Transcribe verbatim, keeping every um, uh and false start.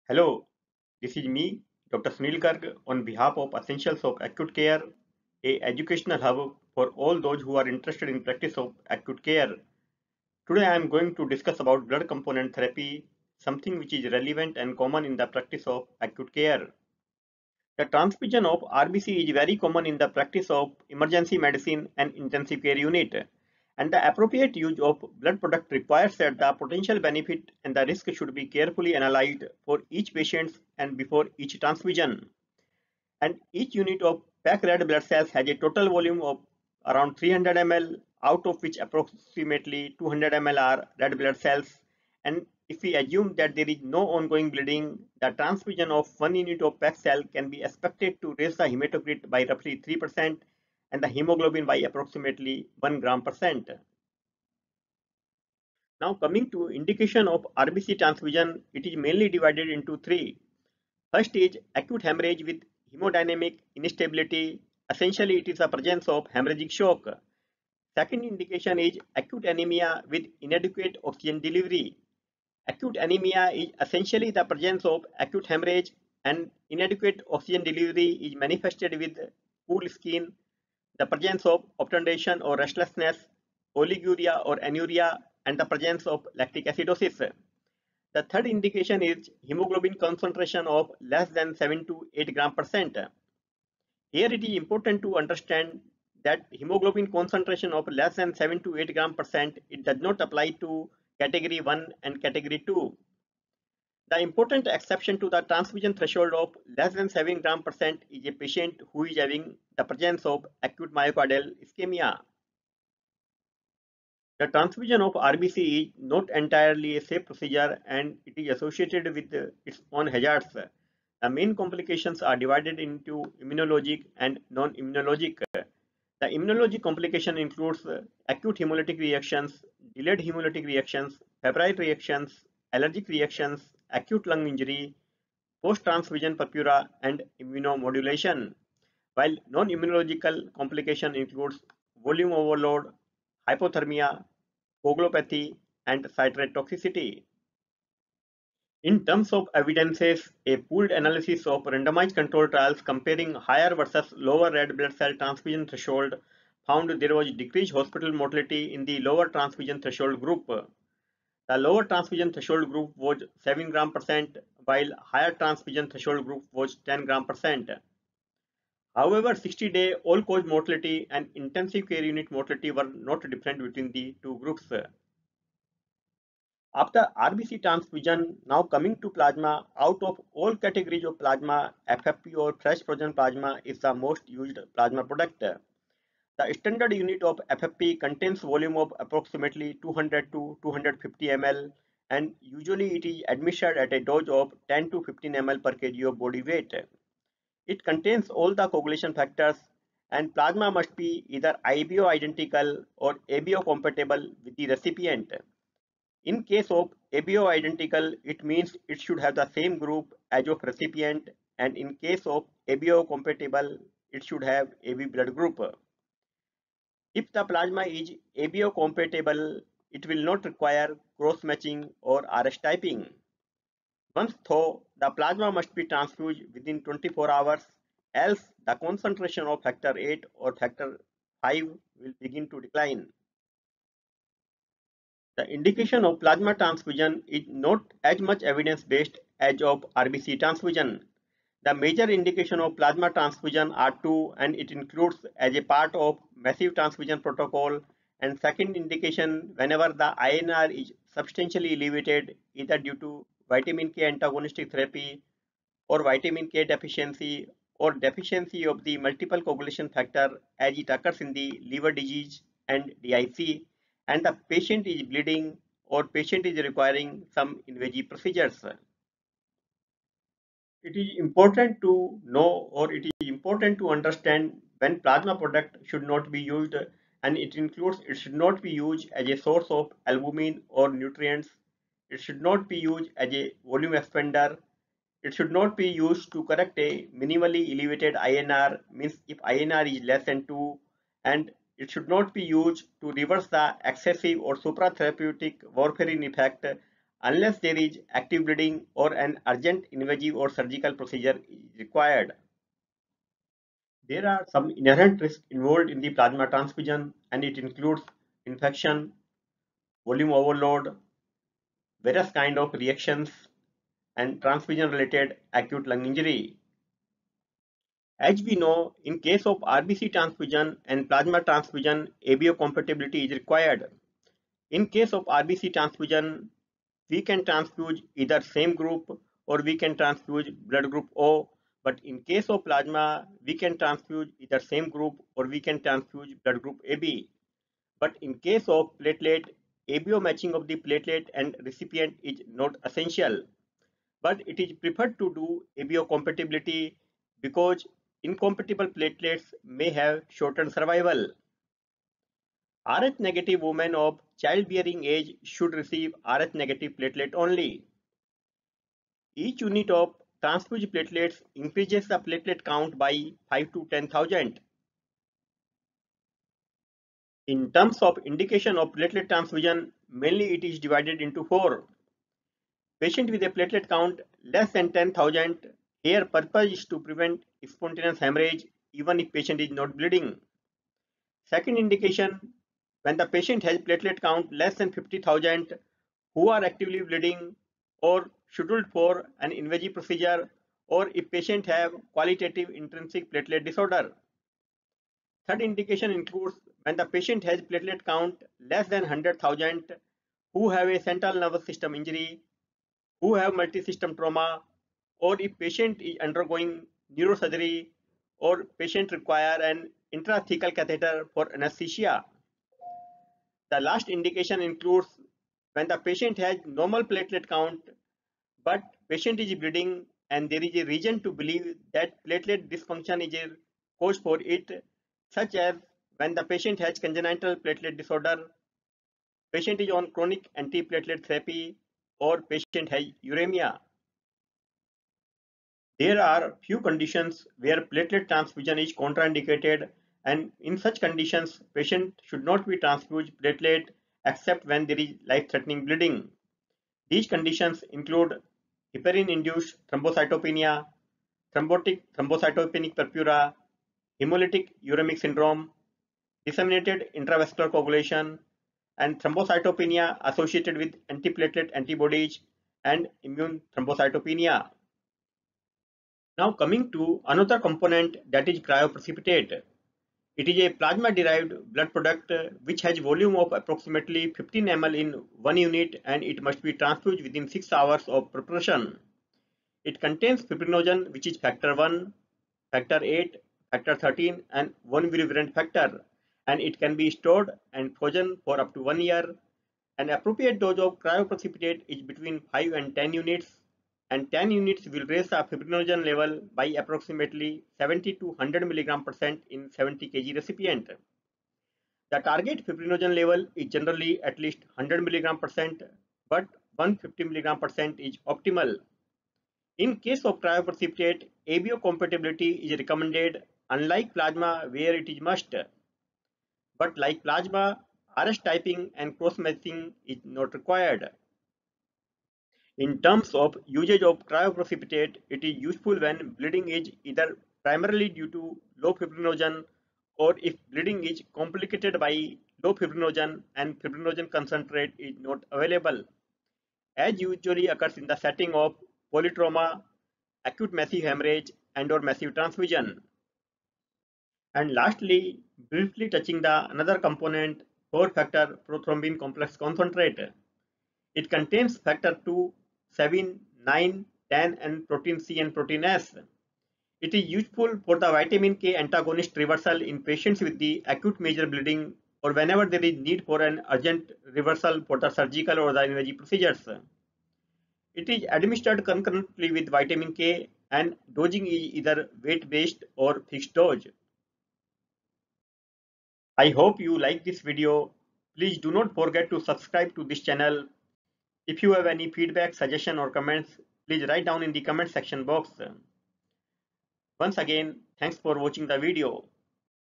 Hello, this is me, Doctor Sunil Garg, on behalf of Essentials of Acute Care, a educational hub for all those who are interested in practice of acute care. Today I am going to discuss about blood component therapy, something which is relevant and common in the practice of acute care. The transfusion of R B C is very common in the practice of emergency medicine and intensive care unit, and the appropriate use of blood product requires that the potential benefit and the risk should be carefully analyzed for each patient and before each transfusion. And each unit of packed red blood cells has a total volume of around three hundred milliliters, out of which approximately two hundred milliliters are red blood cells. And if we assume that there is no ongoing bleeding, the transfusion of one unit of packed cell can be expected to raise the hematocrit by roughly three percent and the hemoglobin by approximately one gram percent. Now coming to indication of R B C transfusion, it is mainly divided into three. First is acute hemorrhage with hemodynamic instability. Essentially, it is the presence of hemorrhagic shock. Second indication is acute anemia with inadequate oxygen delivery. Acute anemia is essentially the presence of acute hemorrhage, and inadequate oxygen delivery is manifested with cool skin, the presence of obtundation or restlessness, oliguria or anuria, and the presence of lactic acidosis. The third indication is hemoglobin concentration of less than seven to eight gram percent. Here it is important to understand that hemoglobin concentration of less than seven to eight gram percent, it does not apply to category one and category two. The important exception to the transfusion threshold of less than seven gram percent is a patient who is having the presence of acute myocardial ischemia. The transfusion of R B C is not entirely a safe procedure and it is associated with its own hazards. The main complications are divided into immunologic and non-immunologic. The immunologic complication includes acute hemolytic reactions, delayed hemolytic reactions, febrile reactions, allergic reactions, acute lung injury, post-transfusion purpura, and immunomodulation. While non-immunological complication includes volume overload, hypothermia, coagulopathy, and citrate toxicity. In terms of evidences, a pooled analysis of randomized control trials comparing higher versus lower red blood cell transfusion threshold found there was decreased hospital mortality in the lower transfusion threshold group. The lower transfusion threshold group was seven gram percent, while higher transfusion threshold group was ten gram percent. However, sixty day all-cause mortality and intensive care unit mortality were not different between the two groups. After R B C transfusion, now coming to plasma, out of all categories of plasma, F F P or fresh frozen plasma is the most used plasma product. The standard unit of F F P contains volume of approximately two hundred to two hundred fifty milliliters, and usually it is administered at a dose of ten to fifteen milliliters per kg of body weight. It contains all the coagulation factors, and plasma must be either I B O identical or A B O compatible with the recipient. In case of A B O identical, it means it should have the same group as of recipient, and in case of A B O compatible, it should have A B blood group. If the plasma is A B O compatible, it will not require cross-matching or R S typing. Once though, the plasma must be transfused within twenty-four hours, else the concentration of factor eight or factor five will begin to decline. The indication of plasma transfusion is not as much evidence-based as of R B C transfusion. The major indication of plasma transfusion are two, and it includes as a part of massive transfusion protocol, and second indication whenever the I N R is substantially elevated either due to vitamin K antagonistic therapy or vitamin K deficiency or deficiency of the multiple coagulation factor as it occurs in the liver disease and D I C, and the patient is bleeding or patient is requiring some invasive procedures. It is important to know or it is important to understand when plasma product should not be used, and it includes it should not be used as a source of albumin or nutrients. It should not be used as a volume expander. It should not be used to correct a minimally elevated I N R, means if I N R is less than two, and it should not be used to reverse the excessive or supratherapeutic warfarin effect unless there is active bleeding or an urgent invasive or surgical procedure is required. There are some inherent risks involved in the plasma transfusion, and it includes infection, volume overload, various kind of reactions, and transfusion related acute lung injury. As we know, in case of R B C transfusion and plasma transfusion, A B O compatibility is required. In case of R B C transfusion, we can transfuse either same group or we can transfuse blood group O, but in case of plasma, we can transfuse either same group or we can transfuse blood group A B. But in case of platelet, A B O matching of the platelet and recipient is not essential, but it is preferred to do A B O compatibility because incompatible platelets may have shortened survival. R H negative women of childbearing age should receive R H negative platelet only. Each unit of transfused platelets increases the platelet count by five to ten thousand. In terms of indication of platelet transfusion, mainly it is divided into four. Patient with a platelet count less than ten thousand, here purpose is to prevent spontaneous hemorrhage even if patient is not bleeding. Second indication, when the patient has platelet count less than fifty thousand, who are actively bleeding or scheduled for an invasive procedure, or if patient have qualitative intrinsic platelet disorder. Third indication includes when the patient has platelet count less than one hundred thousand, who have a central nervous system injury, who have multi-system trauma, or if patient is undergoing neurosurgery or patient require an intrathecal catheter for anesthesia. The last indication includes when the patient has normal platelet count but patient is bleeding and there is a reason to believe that platelet dysfunction is a cause for it, such as when the patient has congenital platelet disorder, patient is on chronic antiplatelet therapy, or patient has uremia. There are few conditions where platelet transfusion is contraindicated, and in such conditions, patient should not be transfused platelet except when there is life-threatening bleeding. These conditions include heparin-induced thrombocytopenia, thrombotic thrombocytopenic purpura, hemolytic uremic syndrome, disseminated intravascular coagulation, and thrombocytopenia associated with antiplatelet antibodies and immune thrombocytopenia. Now coming to another component, that is cryoprecipitate. It is a plasma-derived blood product which has volume of approximately fifteen milliliters in one unit, and it must be transfused within six hours of preparation. It contains fibrinogen, which is factor one, factor eight, factor thirteen, and one virulent factor, and it can be stored and frozen for up to one year. An appropriate dose of cryoprecipitate is between five and ten units, and ten units will raise the fibrinogen level by approximately seventy to one hundred milligram percent in seventy kilograms recipient. The target fibrinogen level is generally at least one hundred milligram percent, but one hundred fifty milligram percent is optimal. In case of cryoprecipitate, A B O compatibility is recommended, unlike plasma where it is must. But like plasma, R S typing and cross-matching is not required. In terms of usage of cryoprecipitate, it is useful when bleeding is either primarily due to low fibrinogen or if bleeding is complicated by low fibrinogen and fibrinogen concentrate is not available, as usually occurs in the setting of polytrauma, acute massive hemorrhage, and or massive transfusion. And lastly, briefly touching the another component, four factor prothrombin complex concentrate. It contains factor two, seven, nine, ten, and protein C and protein S. It is useful for the vitamin K antagonist reversal in patients with the acute major bleeding or whenever there is need for an urgent reversal for the surgical or the invasive procedures. It is administered concurrently with vitamin K, and dosing is either weight-based or fixed dose. I hope you like this video. Please do not forget to subscribe to this channel. If you have any feedback, suggestion or comments, please write down in the comment section box. Once again, thanks for watching the video.